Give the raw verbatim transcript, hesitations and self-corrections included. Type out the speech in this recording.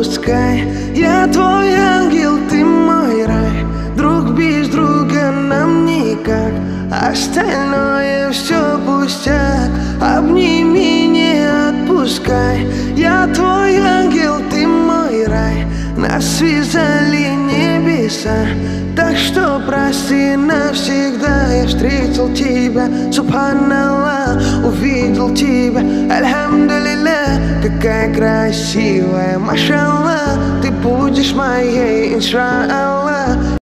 отпускай. Я твой ангел, ты мой рай. Друг без друга нам никак, остальное все пустяк. Обними, не отпускай. Я твой ангел, ты мой рай. Нас связали небеса, так что прости навсегда. Я встретил тебя, субханаллах, увидел тебя, альхамдулилля. Какая красивая, машаллах, ты будешь моей, иншаллах.